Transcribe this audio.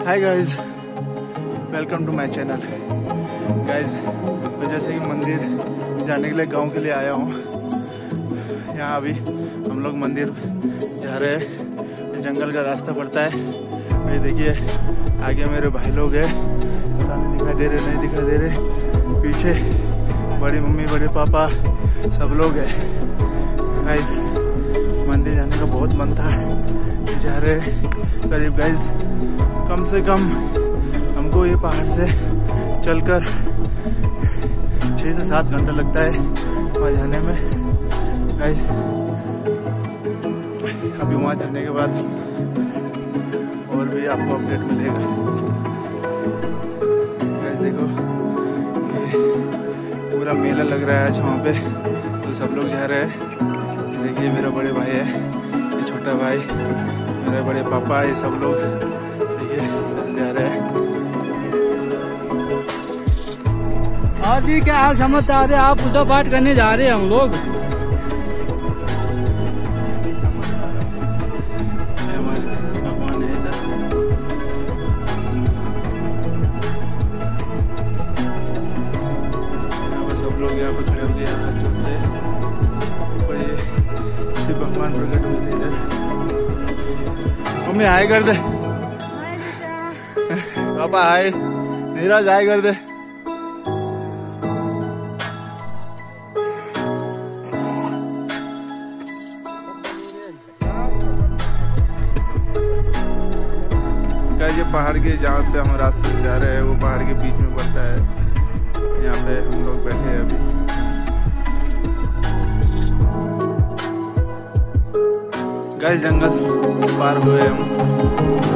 Hi guys, welcome to my channel. Guys, मैं जैसे कि मंदिर जाने के लिए गांव के लिए आया हूँ। यहाँ अभी हम लोग मंदिर जा रहे हैं। जंगल का रास्ता पड़ता है। ये देखिए आगे मेरे भाई लोग हैं, पता नहीं दिखाई दे रहे नहीं दिखाई दे रहे। पीछे बड़ी मम्मी बड़े पापा सब लोग हैं। गाइज, मंदिर जाने का बहुत मन था, जा रहे करीब गाइज कम से कम हमको ये पहाड़ से चलकर 6 से 7 घंटा लगता है वहाँ जाने में। गाइज, अभी वहाँ जाने के बाद और भी आपको अपडेट मिलेगा। गाइज देखो, ये पूरा मेला लग रहा है आज वहाँ पे, तो सब लोग जा रहे हैं। ये देखिए मेरा बड़े भाई है, ये छोटा भाई, मेरे बड़े पापा, ये सब लोग देखिए जा रहे हैं। हाँ जी, क्या हाल समाचार है? आप पूजा पाठ करने जा रहे हैं हम लोग। भगवान है इधर। यहाँ पर सब लोग यहाँ पे खड़े हो गए, यहाँ पर चलते हैं। और ये शिव भगवान प्रकट हुए थे इधर। मम्मी हाय कर दे, पापा हाय, नीरज हाय कर दे। ये पहाड़ के जहाँ पे हम रास्ते से जा रहे हैं वो पहाड़ के बीच में पड़ता है। यहाँ पे हम लोग बैठे हैं अभी। गाइस, जंगल पार हुए हम।